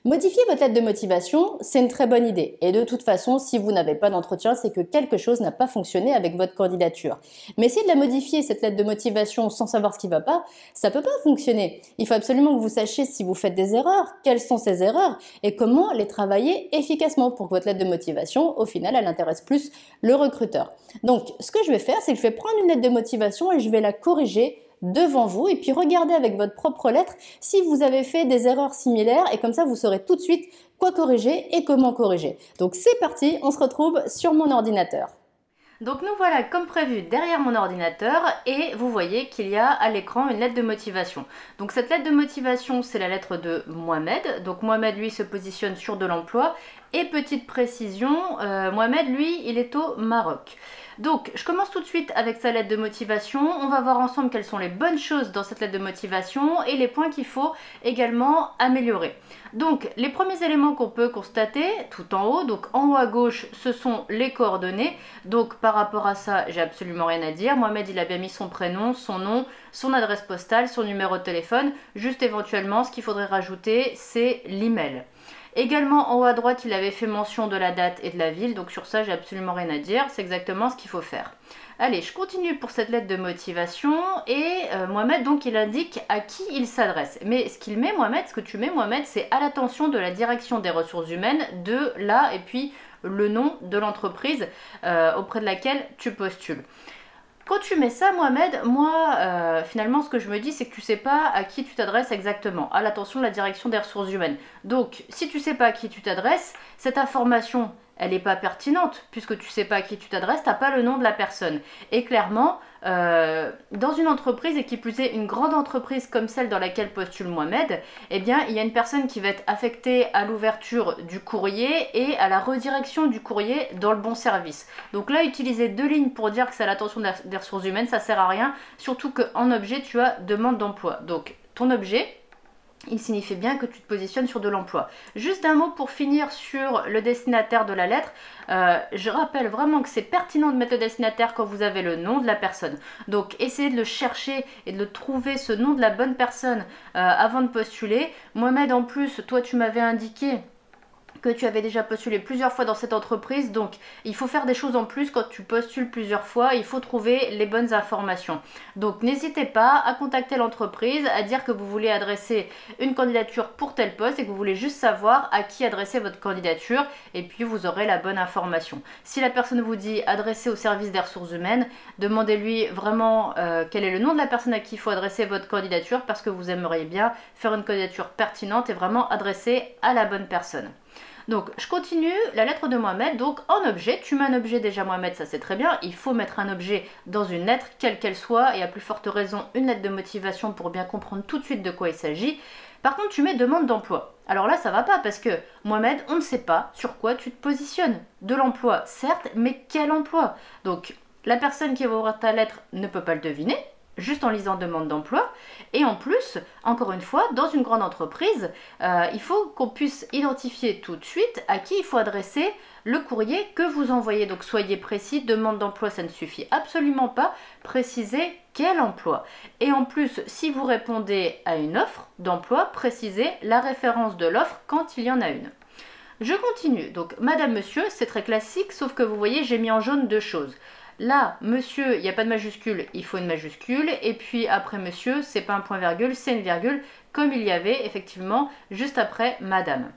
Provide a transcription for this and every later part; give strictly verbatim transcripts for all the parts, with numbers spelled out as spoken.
Modifier votre lettre de motivation, c'est une très bonne idée. Et de toute façon, si vous n'avez pas d'entretien, c'est que quelque chose n'a pas fonctionné avec votre candidature. Mais essayer de la modifier, cette lettre de motivation, sans savoir ce qui ne va pas, ça ne peut pas fonctionner. Il faut absolument que vous sachiez si vous faites des erreurs, quelles sont ces erreurs et comment les travailler efficacement pour que votre lettre de motivation, au final, elle intéresse plus le recruteur. Donc, ce que je vais faire, c'est que je vais prendre une lettre de motivation et je vais la corriger devant vous et puis regardez avec votre propre lettre si vous avez fait des erreurs similaires et comme ça vous saurez tout de suite quoi corriger et comment corriger. Donc c'est parti, on se retrouve sur mon ordinateur. Donc nous voilà comme prévu derrière mon ordinateur et vous voyez qu'il y a à l'écran une lettre de motivation. Donc cette lettre de motivation c'est la lettre de Mohamed. Donc Mohamed lui se positionne sur de l'emploi et petite précision, euh, Mohamed lui il est au Maroc. Donc je commence tout de suite avec sa lettre de motivation, on va voir ensemble quelles sont les bonnes choses dans cette lettre de motivation et les points qu'il faut également améliorer. Donc les premiers éléments qu'on peut constater tout en haut, donc en haut à gauche ce sont les coordonnées, donc par rapport à ça j'ai absolument rien à dire. Mohamed il a bien mis son prénom, son nom, son adresse postale, son numéro de téléphone, juste éventuellement ce qu'il faudrait rajouter c'est l'email. Également en haut à droite il avait fait mention de la date et de la ville, donc sur ça j'ai absolument rien à dire, c'est exactement ce qu'il faut faire. Allez, je continue pour cette lettre de motivation et euh, Mohamed donc il indique à qui il s'adresse. Mais ce qu'il met Mohamed, ce que tu mets Mohamed, c'est à l'attention de la direction des ressources humaines de là et puis le nom de l'entreprise euh, auprès de laquelle tu postules. Quand tu mets ça, Mohamed, moi, euh, finalement, ce que je me dis, c'est que tu sais pas à qui tu t'adresses exactement, à l'attention de la direction des ressources humaines. Donc, si tu sais pas à qui tu t'adresses, cette information, elle n'est pas pertinente, puisque tu sais pas à qui tu t'adresses, tu n'as pas le nom de la personne. Et clairement, euh, dans une entreprise, et qui plus est une grande entreprise comme celle dans laquelle postule Mohamed, eh bien, il y a une personne qui va être affectée à l'ouverture du courrier et à la redirection du courrier dans le bon service. Donc là, utiliser deux lignes pour dire que c'est à l'attention des ressources humaines, ça sert à rien, surtout qu'en objet, tu as demande d'emploi. Donc, ton objet, il signifie bien que tu te positionnes sur de l'emploi. Juste un mot pour finir sur le destinataire de la lettre. Euh, je rappelle vraiment que c'est pertinent de mettre le destinataire quand vous avez le nom de la personne. Donc essayez de le chercher et de le trouver, ce nom de la bonne personne, euh, avant de postuler. Mohamed, en plus, toi tu m'avais indiqué que tu avais déjà postulé plusieurs fois dans cette entreprise, donc il faut faire des choses en plus quand tu postules plusieurs fois, il faut trouver les bonnes informations. Donc n'hésitez pas à contacter l'entreprise, à dire que vous voulez adresser une candidature pour tel poste et que vous voulez juste savoir à qui adresser votre candidature et puis vous aurez la bonne information. Si la personne vous dit adresser au service des ressources humaines, demandez-lui vraiment euh, quel est le nom de la personne à qui il faut adresser votre candidature parce que vous aimeriez bien faire une candidature pertinente et vraiment adressée à la bonne personne. Donc je continue, la lettre de Mohamed, donc en objet, tu mets un objet déjà Mohamed, ça c'est très bien, il faut mettre un objet dans une lettre, quelle qu'elle soit, et à plus forte raison une lettre de motivation pour bien comprendre tout de suite de quoi il s'agit. Par contre tu mets demande d'emploi. Alors là ça va pas parce que Mohamed, on ne sait pas sur quoi tu te positionnes. De l'emploi certes, mais quel emploi? Donc la personne qui va ouvrir ta lettre ne peut pas le deviner, juste en lisant demande d'emploi. Et en plus, encore une fois, dans une grande entreprise, euh, il faut qu'on puisse identifier tout de suite à qui il faut adresser le courrier que vous envoyez. Donc soyez précis, demande d'emploi, ça ne suffit absolument pas. Précisez quel emploi. Et en plus, si vous répondez à une offre d'emploi, précisez la référence de l'offre quand il y en a une. Je continue. Donc, madame, monsieur, c'est très classique, sauf que vous voyez, j'ai mis en jaune deux choses. Là, monsieur, il n'y a pas de majuscule, il faut une majuscule. Et puis après monsieur, c'est pas un point virgule, c'est une virgule, comme il y avait effectivement juste après madame.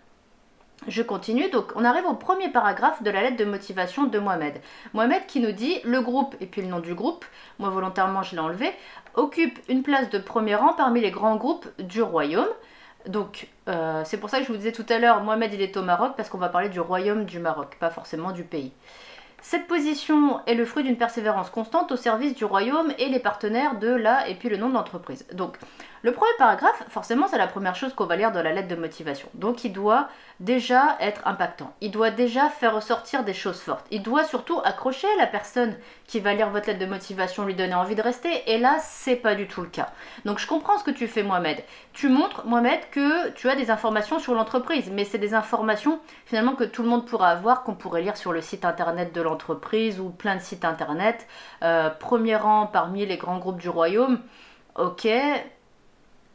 Je continue, donc on arrive au premier paragraphe de la lettre de motivation de Mohamed. Mohamed qui nous dit, le groupe, et puis le nom du groupe, moi volontairement je l'ai enlevé, occupe une place de premier rang parmi les grands groupes du royaume. Donc euh, c'est pour ça que je vous disais tout à l'heure, Mohamed il est au Maroc, parce qu'on va parler du royaume du Maroc, pas forcément du pays. Cette position est le fruit d'une persévérance constante au service du royaume et les partenaires de la et puis le nom de l'entreprise. Donc, le premier paragraphe, forcément, c'est la première chose qu'on va lire dans la lettre de motivation. Donc, il doit déjà être impactant. Il doit déjà faire ressortir des choses fortes. Il doit surtout accrocher la personne qui va lire votre lettre de motivation, lui donner envie de rester. Et là, c'est pas du tout le cas. Donc, je comprends ce que tu fais, Mohamed. Tu montres, Mohamed, que tu as des informations sur l'entreprise. Mais c'est des informations, finalement, que tout le monde pourra avoir, qu'on pourrait lire sur le site internet de l'entreprise ou plein de sites internet. Euh, premier rang parmi les grands groupes du royaume. Ok.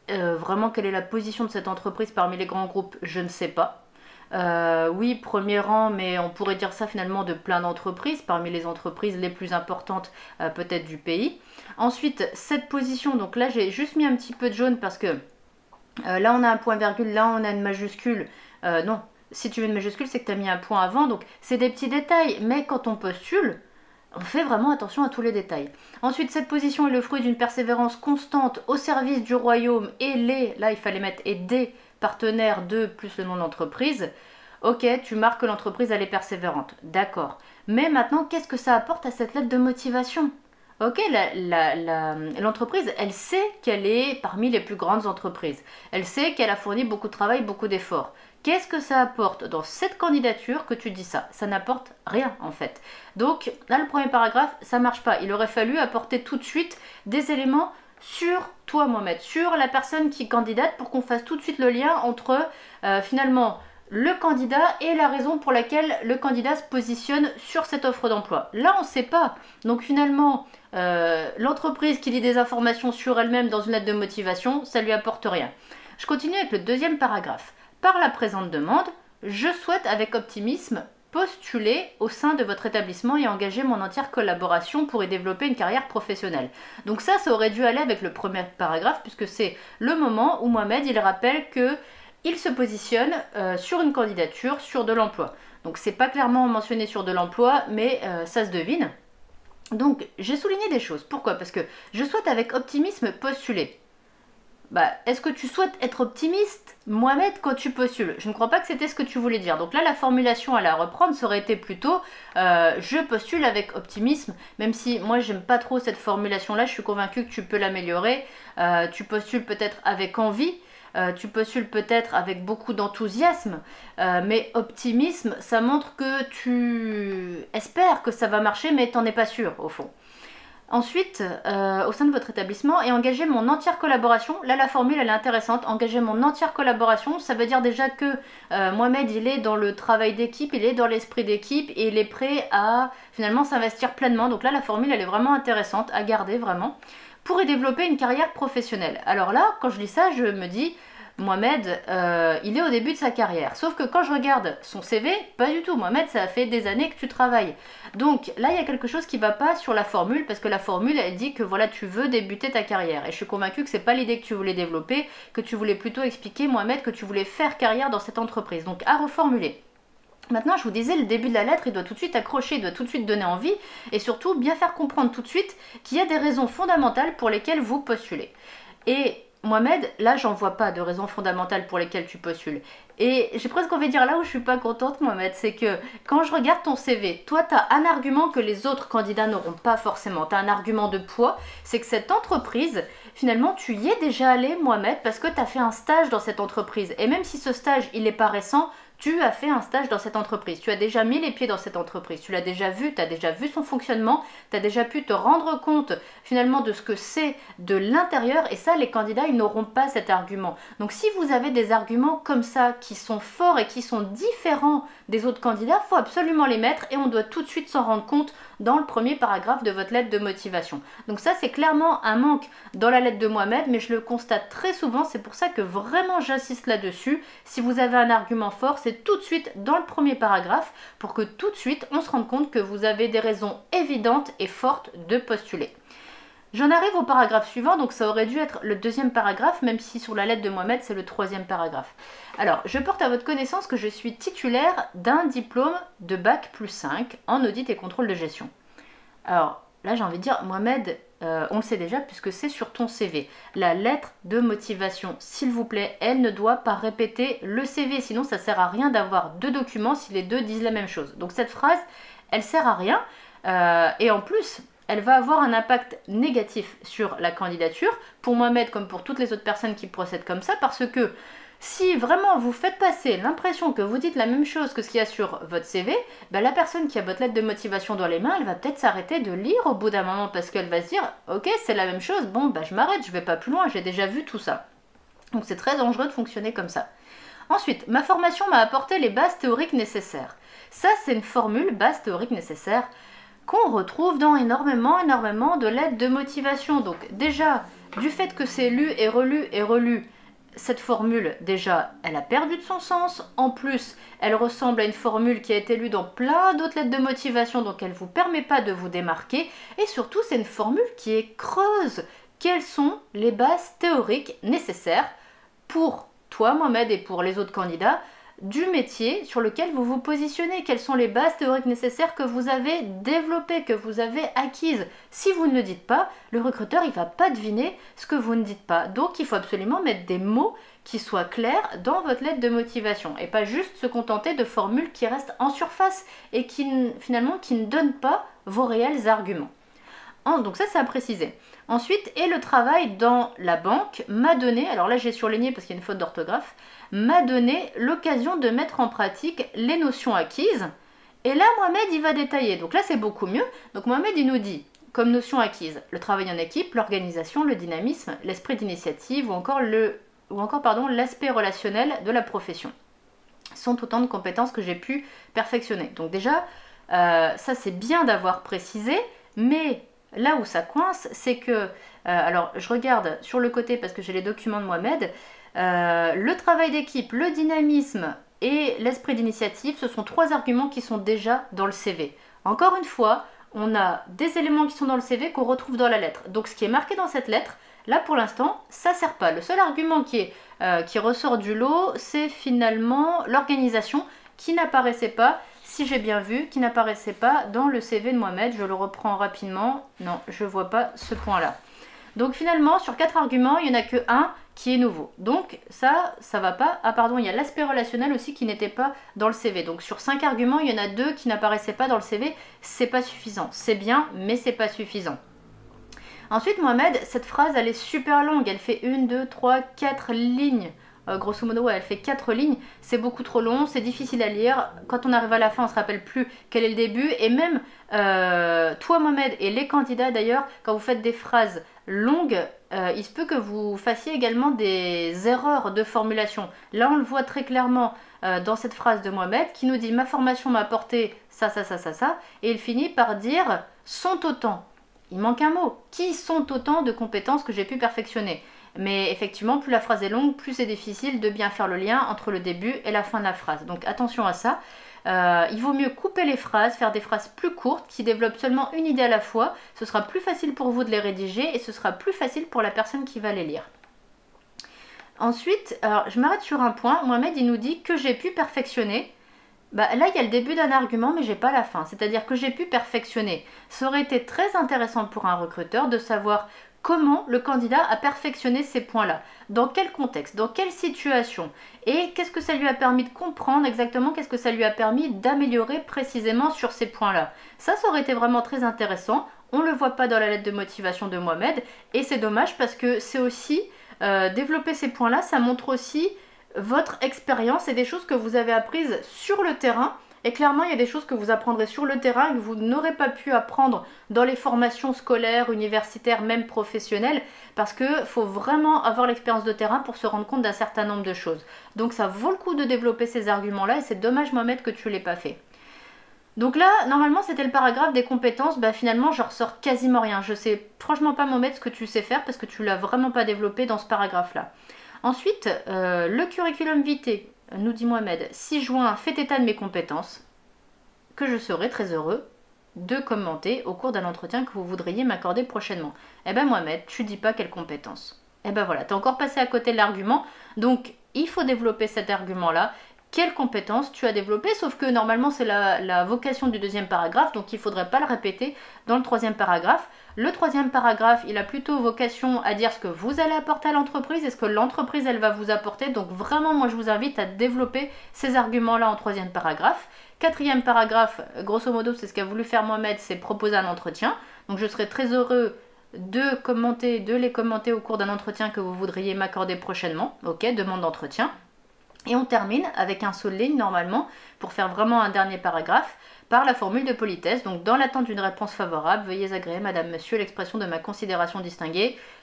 Euh, vraiment, quelle est la position de cette entreprise parmi les grands groupes? Je ne sais pas. Euh, oui, premier rang, mais on pourrait dire ça finalement de plein d'entreprises, parmi les entreprises les plus importantes euh, peut-être du pays. Ensuite, cette position, donc là j'ai juste mis un petit peu de jaune parce que euh, là on a un point virgule, là on a une majuscule. Euh, non, si tu veux une majuscule, c'est que tu as mis un point avant, donc c'est des petits détails, mais quand on postule, on fait vraiment attention à tous les détails. Ensuite, cette position est le fruit d'une persévérance constante au service du royaume et les, là il fallait mettre et des partenaires de plus le nom de l'entreprise. Ok, tu marques que l'entreprise elle est persévérante, d'accord. Mais maintenant, qu'est-ce que ça apporte à cette lettre de motivation? Ok, l'entreprise, la, la, elle sait qu'elle est parmi les plus grandes entreprises. Elle sait qu'elle a fourni beaucoup de travail, beaucoup d'efforts. Qu'est-ce que ça apporte dans cette candidature que tu dis ça? Ça n'apporte rien en fait. Donc là, le premier paragraphe, ça marche pas. Il aurait fallu apporter tout de suite des éléments sur toi, Mohamed, sur la personne qui candidate pour qu'on fasse tout de suite le lien entre euh, finalement le candidat et la raison pour laquelle le candidat se positionne sur cette offre d'emploi. Là, on ne sait pas. Donc finalement, euh, l'entreprise qui lit des informations sur elle-même dans une lettre de motivation, ça ne lui apporte rien. Je continue avec le deuxième paragraphe. Par la présente demande, je souhaite avec optimisme postuler au sein de votre établissement et engager mon entière collaboration pour y développer une carrière professionnelle. Donc ça, ça aurait dû aller avec le premier paragraphe puisque c'est le moment où Mohamed, il rappelle que il se positionne euh, sur une candidature, sur de l'emploi. Donc c'est pas clairement mentionné sur de l'emploi, mais euh, ça se devine. Donc j'ai souligné des choses. Pourquoi? Parce que je souhaite avec optimisme postuler. Bah, est-ce que tu souhaites être optimiste, Mohamed, quand tu postules? Je ne crois pas que c'était ce que tu voulais dire. Donc là, la formulation à la reprendre, ça aurait été plutôt euh, je postule avec optimisme, même si moi, j'aime pas trop cette formulation-là. Je suis convaincue que tu peux l'améliorer. Euh, tu postules peut-être avec envie. Euh, tu postules peut-être avec beaucoup d'enthousiasme, euh, mais optimisme, ça montre que tu espères que ça va marcher, mais tu n'en es pas sûr, au fond. Ensuite, euh, au sein de votre établissement, et engager mon entière collaboration. Là, la formule, elle est intéressante. Engager mon entière collaboration, ça veut dire déjà que euh, Mohamed, il est dans le travail d'équipe, il est dans l'esprit d'équipe, et il est prêt à, finalement, s'investir pleinement. Donc là, la formule, elle est vraiment intéressante, à garder, vraiment, pour y développer une carrière professionnelle. Alors là, quand je lis ça, je me dis, Mohamed, euh, il est au début de sa carrière. Sauf que quand je regarde son C V, pas du tout. Mohamed, ça fait des années que tu travailles. Donc là, il y a quelque chose qui ne va pas sur la formule, parce que la formule, elle dit que voilà, tu veux débuter ta carrière. Et je suis convaincue que ce n'est pas l'idée que tu voulais développer, que tu voulais plutôt expliquer, Mohamed, que tu voulais faire carrière dans cette entreprise. Donc à reformuler. Maintenant, je vous disais, le début de la lettre, il doit tout de suite accrocher, il doit tout de suite donner envie, et surtout bien faire comprendre tout de suite qu'il y a des raisons fondamentales pour lesquelles vous postulez. Et Mohamed, là, j'en vois pas de raisons fondamentales pour lesquelles tu postules. Et j'ai presque envie de dire là où je suis pas contente, Mohamed, c'est que quand je regarde ton C V, toi, tu as un argument que les autres candidats n'auront pas forcément. Tu as un argument de poids, c'est que cette entreprise, finalement, tu y es déjà allé, Mohamed, parce que tu as fait un stage dans cette entreprise. Et même si ce stage, il n'est pas récent, tu as fait un stage dans cette entreprise, tu as déjà mis les pieds dans cette entreprise, tu l'as déjà vu, tu as déjà vu son fonctionnement, tu as déjà pu te rendre compte finalement de ce que c'est de l'intérieur, et ça, les candidats, ils n'auront pas cet argument. Donc si vous avez des arguments comme ça, qui sont forts et qui sont différents des autres candidats, il faut absolument les mettre, et on doit tout de suite s'en rendre compte dans le premier paragraphe de votre lettre de motivation. Donc ça, c'est clairement un manque dans la lettre de Mohamed, mais je le constate très souvent, c'est pour ça que vraiment j'insiste là-dessus. Si vous avez un argument fort, c'est tout de suite dans le premier paragraphe pour que tout de suite on se rende compte que vous avez des raisons évidentes et fortes de postuler. J'en arrive au paragraphe suivant, donc ça aurait dû être le deuxième paragraphe, même si sur la lettre de Mohamed c'est le troisième paragraphe. Alors, je porte à votre connaissance que je suis titulaire d'un diplôme de bac plus cinq en audit et contrôle de gestion. Alors là, j'ai envie de dire, Mohamed, euh, on le sait déjà puisque c'est sur ton C V. La lettre de motivation, s'il vous plaît, elle ne doit pas répéter le C V, sinon ça ne sert à rien d'avoir deux documents si les deux disent la même chose. Donc cette phrase, elle sert à rien, euh, et en plus, elle va avoir un impact négatif sur la candidature, pour Mohamed comme pour toutes les autres personnes qui procèdent comme ça, parce que si vraiment vous faites passer l'impression que vous dites la même chose que ce qu'il y a sur votre C V, ben la personne qui a votre lettre de motivation dans les mains, elle va peut-être s'arrêter de lire au bout d'un moment parce qu'elle va se dire « Ok, c'est la même chose, bon, ben je m'arrête, je vais pas plus loin, j'ai déjà vu tout ça. » Donc c'est très dangereux de fonctionner comme ça. Ensuite, ma formation m'a apporté les bases théoriques nécessaires. Ça, c'est une formule, base théorique nécessaire, qu'on retrouve dans énormément, énormément de lettres de motivation. Donc déjà, Du fait que c'est lu et relu et relu, cette formule, déjà, elle a perdu de son sens. En plus, elle ressemble à une formule qui a été lue dans plein d'autres lettres de motivation, donc elle ne vous permet pas de vous démarquer. Et surtout, c'est une formule qui est creuse. Quelles sont les bases théoriques nécessaires pour toi, Mohamed, et pour les autres candidats, du métier sur lequel vous vous positionnez? Quelles sont les bases théoriques nécessaires que vous avez développées, que vous avez acquises? Si vous ne le dites pas, le recruteur il va pas deviner ce que vous ne dites pas. Donc il faut absolument mettre des mots qui soient clairs dans votre lettre de motivation et pas juste se contenter de formules qui restent en surface et qui finalement qui ne donnent pas vos réels arguments. Donc ça, c'est à préciser. Ensuite, et le travail dans la banque m'a donné, alors là j'ai surligné parce qu'il y a une faute d'orthographe, m'a donné l'occasion de mettre en pratique les notions acquises. Et là, Mohamed, il va détailler. Donc là, c'est beaucoup mieux. Donc Mohamed, il nous dit, comme notion acquise, le travail en équipe, l'organisation, le dynamisme, l'esprit d'initiative ou encore le, ou encore, pardon, l'aspect relationnel de la profession. Ce sont autant de compétences que j'ai pu perfectionner. Donc déjà, euh, ça c'est bien d'avoir précisé, mais là où ça coince, c'est que, euh, alors je regarde sur le côté parce que j'ai les documents de Mohamed, euh, le travail d'équipe, le dynamisme et l'esprit d'initiative, ce sont trois arguments qui sont déjà dans le C V. Encore une fois, on a des éléments qui sont dans le C V qu'on retrouve dans la lettre. Donc ce qui est marqué dans cette lettre, là pour l'instant, ça ne sert pas. Le seul argument qui, est, euh, qui ressort du lot, c'est finalement l'organisation qui n'apparaissait pas, si j'ai bien vu, qui n'apparaissait pas dans le C V de Mohamed. Je le reprends rapidement. Non, je ne vois pas ce point-là. Donc finalement, sur quatre arguments, il n'y en a que un qui est nouveau. Donc ça, ça va pas. Ah pardon, il y a l'aspect relationnel aussi qui n'était pas dans le C V. Donc sur cinq arguments, il y en a deux qui n'apparaissaient pas dans le C V. C'est pas suffisant. C'est bien, mais c'est pas suffisant. Ensuite, Mohamed, cette phrase, elle est super longue. Elle fait une, deux, trois, quatre lignes. Euh, grosso modo, ouais, elle fait quatre lignes. C'est beaucoup trop long, c'est difficile à lire. Quand on arrive à la fin, on ne se rappelle plus quel est le début. Et même euh, toi, Mohamed, et les candidats d'ailleurs, quand vous faites des phrases longues, euh, il se peut que vous fassiez également des erreurs de formulation. Là, on le voit très clairement euh, dans cette phrase de Mohamed qui nous dit « Ma formation m'a apporté ça, ça, ça, ça, ça ». Et il finit par dire « sont autant ». Il manque un mot. Qui sont autant de compétences que j'ai pu perfectionner? Mais effectivement, plus la phrase est longue, plus c'est difficile de bien faire le lien entre le début et la fin de la phrase. Donc attention à ça. Euh, il vaut mieux couper les phrases, faire des phrases plus courtes qui développent seulement une idée à la fois. Ce sera plus facile pour vous de les rédiger et ce sera plus facile pour la personne qui va les lire. Ensuite, alors, je m'arrête sur un point. Mohamed, il nous dit que j'ai pu perfectionner. Bah, là, il y a le début d'un argument, mais j'ai pas la fin. C'est-à-dire que j'ai pu perfectionner. Ça aurait été très intéressant pour un recruteur de savoir comment le candidat a perfectionné ces points-là. Dans quel contexte, dans quelle situation, et qu'est-ce que ça lui a permis de comprendre exactement, qu'est-ce que ça lui a permis d'améliorer précisément sur ces points-là. Ça, ça aurait été vraiment très intéressant. On ne le voit pas dans la lettre de motivation de Mohamed, et c'est dommage parce que c'est aussi, euh, développer ces points-là, ça montre aussi votre expérience et des choses que vous avez apprises sur le terrain. Et clairement, il y a des choses que vous apprendrez sur le terrain et que vous n'aurez pas pu apprendre dans les formations scolaires, universitaires, même professionnelles, parce qu'il faut vraiment avoir l'expérience de terrain pour se rendre compte d'un certain nombre de choses. Donc ça vaut le coup de développer ces arguments-là et c'est dommage, Mohamed, que tu ne l'aies pas fait. Donc là, normalement, c'était le paragraphe des compétences. Bah, finalement, je ressors quasiment rien. Je sais franchement pas, Mohamed, ce que tu sais faire parce que tu ne l'as vraiment pas développé dans ce paragraphe-là. Ensuite, euh, le curriculum vitae, nous dit Mohamed, six juin, fait état de mes compétences, que je serai très heureux de commenter au cours d'un entretien que vous voudriez m'accorder prochainement. Eh ben Mohamed, tu dis pas quelles compétences. Eh ben voilà, tu as encore passé à côté de l'argument, donc il faut développer cet argument-là. Quelles compétences tu as développées, sauf que normalement c'est la, la vocation du deuxième paragraphe, donc il ne faudrait pas le répéter dans le troisième paragraphe. Le troisième paragraphe, il a plutôt vocation à dire ce que vous allez apporter à l'entreprise et ce que l'entreprise elle va vous apporter. Donc vraiment, moi je vous invite à développer ces arguments-là en troisième paragraphe. Quatrième paragraphe, grosso modo, c'est ce qu'a voulu faire Mohamed, c'est proposer un entretien. Donc je serai très heureux de commenter, de les commenter au cours d'un entretien que vous voudriez m'accorder prochainement. Ok, demande d'entretien. Et on termine avec un saut de ligne normalement pour faire vraiment un dernier paragraphe par la formule de politesse. Donc dans l'attente d'une réponse favorable, veuillez agréer madame, monsieur l'expression de ma considération distinguée.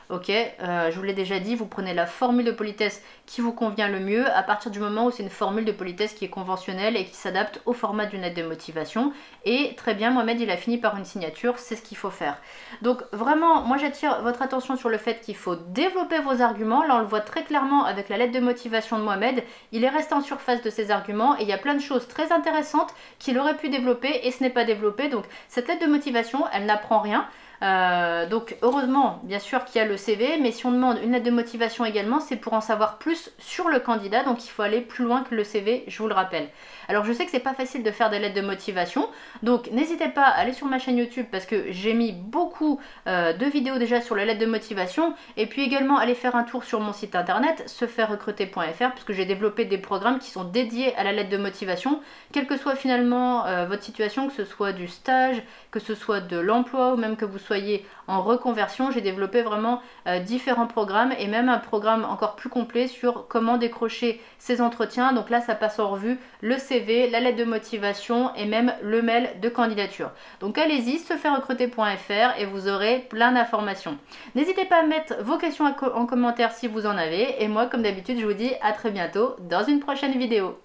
Ok, euh, je vous l'ai déjà dit, vous prenez la formule de politesse qui vous convient le mieux à partir du moment où c'est une formule de politesse qui est conventionnelle et qui s'adapte au format d'une lettre de motivation. Et très bien, Mohamed, il a fini par une signature, c'est ce qu'il faut faire. Donc vraiment, moi j'attire votre attention sur le fait qu'il faut développer vos arguments. Là, on le voit très clairement avec la lettre de motivation de Mohamed. Il est resté en surface de ses arguments et il y a plein de choses très intéressantes qu'il aurait pu développer et ce n'est pas développé. Donc cette lettre de motivation, elle n'apprend rien. Euh, donc heureusement, bien sûr qu'il y a le C V, mais si on demande une lettre de motivation également, c'est pour en savoir plus sur le candidat, donc il faut aller plus loin que le C V, je vous le rappelle. Alors je sais que c'est pas facile de faire des lettres de motivation, donc n'hésitez pas à aller sur ma chaîne YouTube parce que j'ai mis beaucoup euh, de vidéos déjà sur les lettres de motivation, et puis également aller faire un tour sur mon site internet se faire recruter point F R puisque j'ai développé des programmes qui sont dédiés à la lettre de motivation, quelle que soit finalement euh, votre situation, que ce soit du stage, que ce soit de l'emploi ou même que vous soyez en reconversion. J'ai développé vraiment euh, différents programmes et même un programme encore plus complet sur comment décrocher ces entretiens. Donc là, ça passe en revue le C V, la lettre de motivation et même le mail de candidature. Donc allez-y, se faire recruter point F R et vous aurez plein d'informations. N'hésitez pas à mettre vos questions en commentaire si vous en avez. Et moi, comme d'habitude, je vous dis à très bientôt dans une prochaine vidéo.